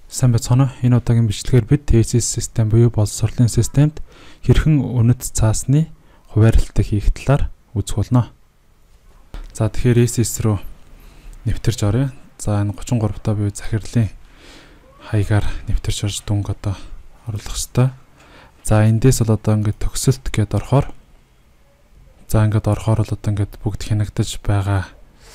Сайн байцгаана уу? Энэ удаагийн бичлэгээр бид TSS систем буюу боловсролын системд хэрхэн үнэт цаасны хуваарлтыг хийх талаар үзэх болно. За тэгэхээр ESS рүү нэвтэрч оръё. За энэ 33 та буюу захирлын хаягаар нэвтэрч орж дүнг одоо оруулах ёстой. За эндээс бол одоо ингээд төгсөлт гэдээ орохоор за ингээд орохоор бол одоо ингээд бүгд хянагдаж байгаа.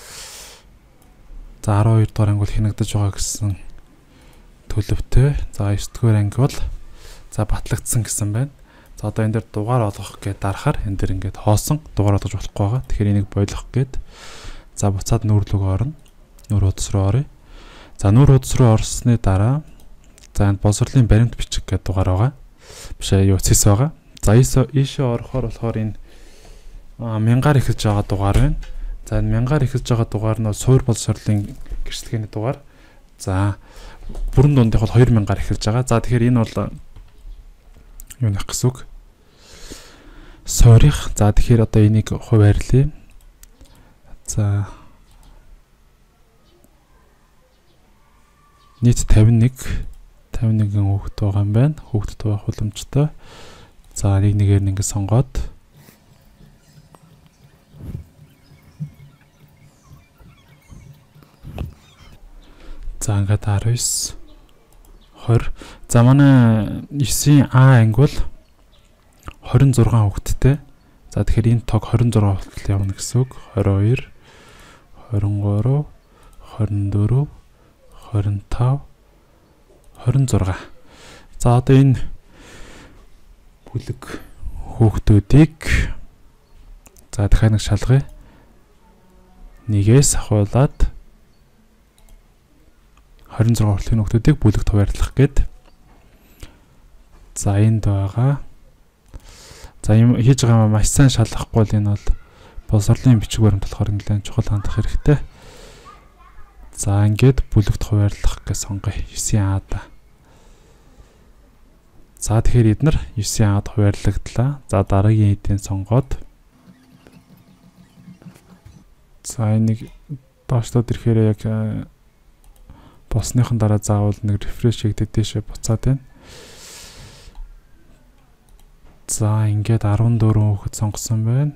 За 12 дугаар ангил хянагдаж байгаа гэсэн төлөвтэй. За 9 дугаар анги бол за батлагдсан гэсэн байна. За одоо энэ дээр дугаар олгох гэдээ дарахаар энэ дээр ингээд хоосон дугаар олгож болохгүй байгаа. Тэгэхээр энийг бойлох гээд за буцаад нүүр рүү орно. Нүүр хуудас руу оръё. За нүүр хуудас руу орсны дараа за энэ боловсролын баримт бичих гэдэг дугаар байгаа. Биш юу цэс байгаа. За ийшээ орохоор болохоор энэ 1000-аар эхэлж байгаа дугаар байна. За энэ 1000-аар эхэлж байгаа дугаар нь суур боловсролын гэрчлэгээний дугаар. За бүрэн дундх бол 2000-аар эхэлж байгаа. За тэгэхээр энэ бол юу нэх гэсэн үг? Суурих. За тэгэхээр одоо энийг хуваарлъя. За нийт 51 хүүхэд байгаа юм байна. Хүүхэдд байх боломжтой. За нэг нэгээр ингэ сонгоод за ингээд 19 20. За манай 9-ийн А анги бол 26 хүүхэдтэй. За тэгэхээр энэ тог 26 хүртэл явна гэсэн үг. 22 23 24 25 26. За одоо энэ бүлэг хүүхдүүдийг за дахиад нэг шалгая. Нэгээс ахуулаад 26 хүртэлх хүүхдүүдийг бүлэгт хуваарлах гээд за энд байгаа. За юм хийж байгаа маш сайн шалгахгүй бол энэ бол боловсролын бичиг баримт болохоор нэлээд чухал хандах хэрэгтэй. За ингээд бүлэгт хуваарлах гэж сонгоё. 9А да. За тэгэхээр эдгээр 9А-д хуваарлагдлаа. За дараагийн эдийн сонгоод за энийг доошлоод ирэхээр яг босныхон дараа заавал нэг рефреш хийгдээд дэшээ буцаад байна. За ингээд 14 хүүхэд сонгосон байна.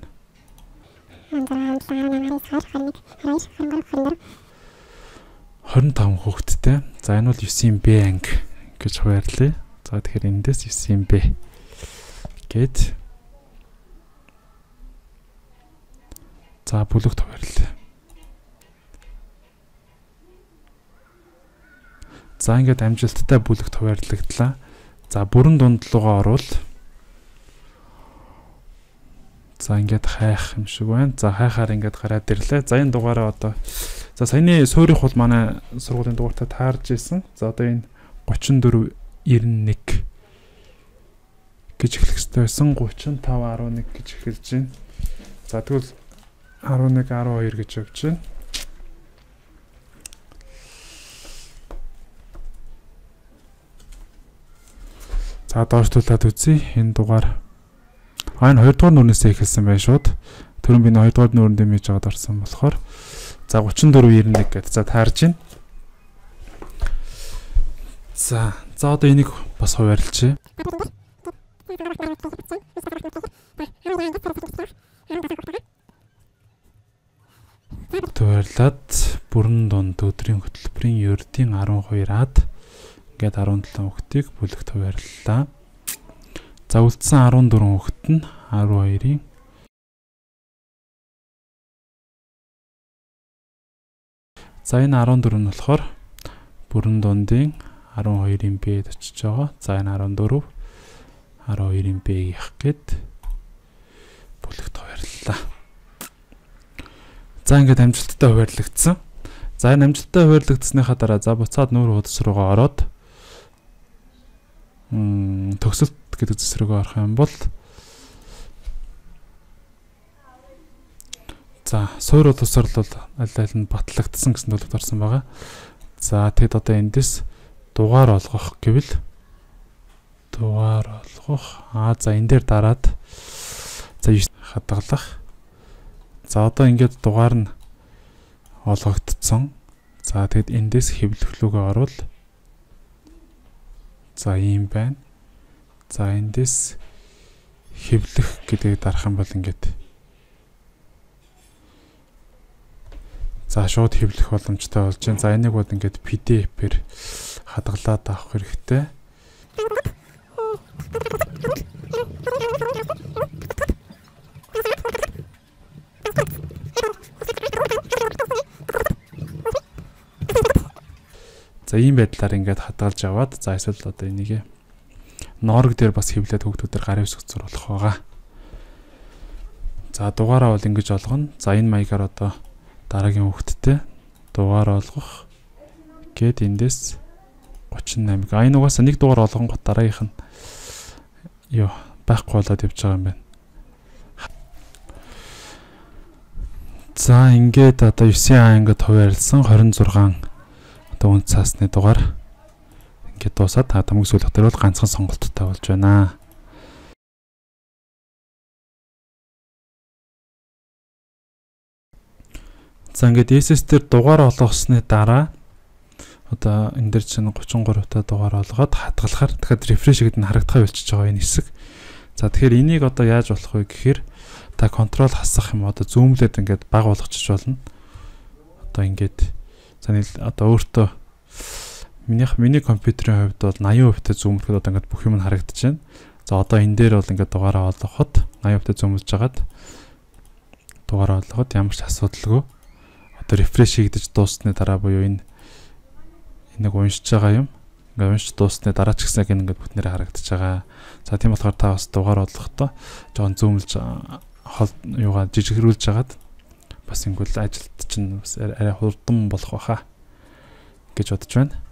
25 хүүхэдтэй. За энэ бол 9-ийн Б анги гэж хуваарлъя. За тэгэхээр эндээс 9-ийн Б гээд за бүлэгт хуваарлъя. За ингээд амжилттай бүлэгт хуваарлагдлаа. За бүрэн дундлуугаа оруул. За ингээд хайх юм шиг байна. За хайхаар ингээд гараад ирлээ. За энэ дугаараа одоо за саяны суурих бол манай сургуулийн дугаартай таарж исэн. За одоо энэ 34 91 гэж эхлэх хэрэгтэй байсан. 35 11 гэж эхэлж байна. За тэгвэл 11 12 гэж явж байна. За доошлуулад үзье. Энэ дугаар энэ 2 дугаар нүрнээсээ эхэлсэн байна шууд. Түрүүн би 2 дугаар нүрэнд дэмэж жагаад орсон болохоор за 34 91 гэдэг за таарж байна. За одоо энийг бас хуваарлцъя. Хуваарлаад бүрэн дунд өдрийн хөтөлбөрийн ердийн 12-аад ингээд 17 хүүхдийг бүлэгт хуваарлалаа. За үлдсэн 14 хүүхэд нь 12-ийн за энэ 14 нь болохоор бүрэн дундын 12-ийн Б-д очиж байгаа. За энэ 14 12-ийн Б гэх гээд бүлэгт хуваарлалаа. За ингээд амжилттай хуваарлагдсан. За энэ амжилттай хуваарлагдсныхаа дараа за буцаад нүүр хуудас руугаа ороод төгсөлт гэдэг зэс рүүгээ орох юм бол за суур боловсрол бол аль нь батлагдсан гэсэн төлөвт орсон байгаа. За тэгэд одоо эндээс дугаар олгох гэвэл дугаар олгох за энэ дээр дараад за хадгалах. За одоо ингээд дугаар нь олгогдсон. За тэгэд эндээс хэвлэх рүүгээ орвол За ийм байна. За эндээс хэвлэх гэдгийг дарах юм бол ингээд за шууд хэвлэх боломжтой болж байна. За энийг бол ингээд PDF-ээр хадгалаад авах хэрэгтэй. За ийм байдлаар ингээд хадгалж аваад за эсвэл одоо энийг ноорог дээр бас хэвлээд хүүхдүүдээр гарын үсгэж зурулах байгаа. За дугаараа бол ингэж олгоно. За энэ маягаар одоо дараагийн хүүхдтэй дугаар олгох гээд эндээс 38. Энэ угаасаа нэг дугаар олгонгот дараагийнх нь ёо байхгүй болоод явж байгаа юм байна. За ингээд одоо 9А ингээд хуваарлсан 26 одоо үн цаасны дугаар ингээд дуусаад хамгийн сүүл дотор бол ганцхан сонголттой болж байна. За ингээд SS дээр дугаар олгосны дараа одоо энэ дэр чинь 33 та дугаар олгоод хадгалахаар дахиад рефреш гэдэг нь харагдахаа болчихж байгаа энэ хэсэг. За тэгэхээр энийг одоо яаж болох вэ гэхээр та контрол хасах юм одоо зүүмлээд ингээд баг болгочих болно. Одоо ингээд одоо өөртөө миний компьютерийн хувьд бол 80% зүүмлэхэд одоо ингээд бүх юм харагдаж байна. За одоо энэ дээр бол ингээд дугаараа олгоход 80% зүүмлж жагаад дугаараа олгоход ямар ч асуудалгүй одоо рефреш хийгдэж дуусны дараа буюу энийг уншиж байгаа юм. Ингээд уншиж дуусны дараа ч гэсэн ингээд бүтнээрээ харагдаж байгаа. За тийм болохоор та бас дугаар олгохдоо жоохон зүүмлж юугаа жижигрүүлж жагаад бас ингүүл ажилт чинь бас арай хурдан болох байхаа гэж бодож байна.